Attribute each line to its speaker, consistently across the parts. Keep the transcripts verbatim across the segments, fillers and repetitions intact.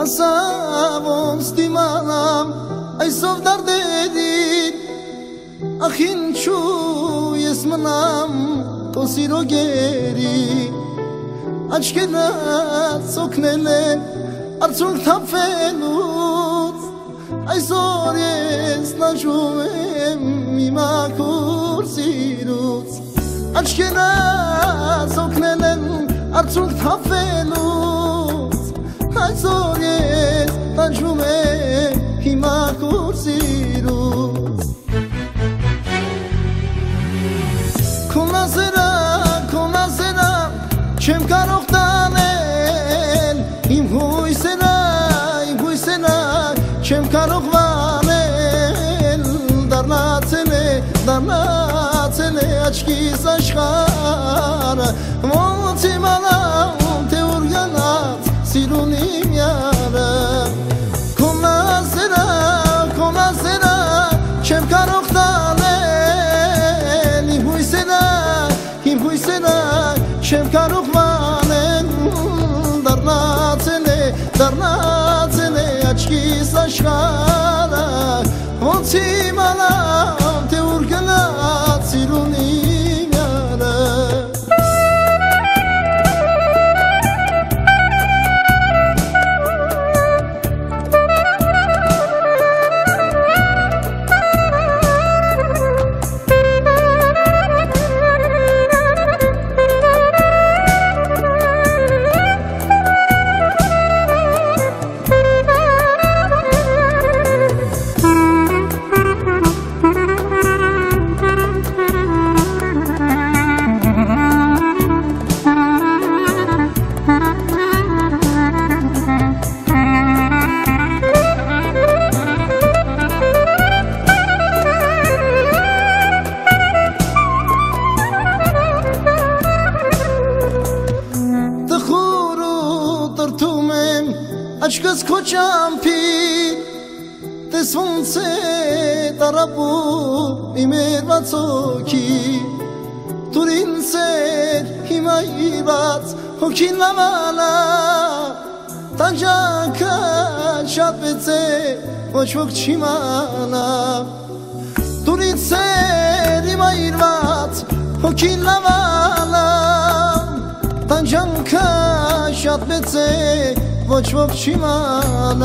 Speaker 1: ասավոն ստիմանամ այսով դարդերին ախ ինչու ես մնամ քո սիրո գերի աչքերս օգնել են արցունք թափվելուց այսօր ես նաշում եմ իմ ակուր սիրուց աչքերս օգնել են արցունք թափվելուց այսօր ես նաշում եմ իմ ակուր սիրուց քո նազերը քո նազերը չեմ կարող տանել իմ հույսերը իմ հույսերը չեմ կարող վանել դառնացել է դառնացել է աչքիս աշխարհը ոնց իմանամ թե ուր գնաց սիրուն իմ յարը քո նազերը քո նազերը չեմ կարող տանել իմ հույսերը իմ հույսերը չեմ կարող վանել դառնացել է դառնացել է աչքիս աշխարհը ոնց իմանամ թե ուր գնաց սիրուն իմ յարը Աչքս քո ճամփին տես ոնց է տարապում իմ երվածոքի դուր ինձ էր հիմա իված հոգին լավանա տանջանքը շատ մեծ է ոչ ոք չիմանա դուր ինձ էր հիմա իված հոգին լավանա տանջանքը շատ մեծ է ոչ ոք չիմանա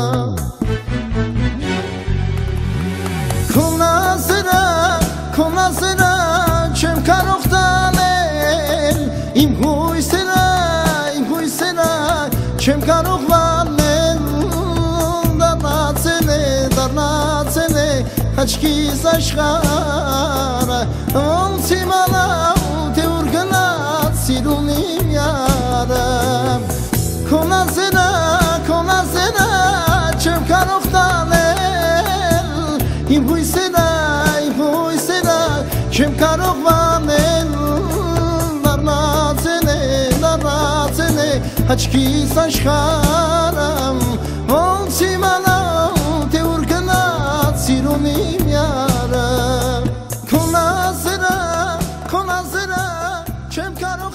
Speaker 1: քո նազերը քո նազերը չեմ կարող տանել իմ հույսերը իմ հույսերը չեմ կարող վանել դառնացել է դառնացել է աչքիս աշխարհը ոնց իմանամ թե ուր գնաց սիրուն իմ յարը քո նազերը քո նազերը չեմ կարող տանել իմ հույսերը իմ հույսերը չեմ կարող վանել դառնացել է դառնացել է աչքիս աշխարհը ոնց իմանամ թե ուր գնաց սիրուն իմ յարը քո նազերը քո նազերը չեմ կարող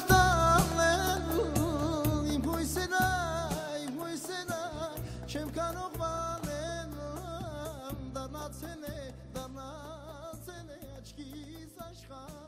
Speaker 1: չեմ կարող վանել դառնացել է դառնացել է աչքիս աշխարհը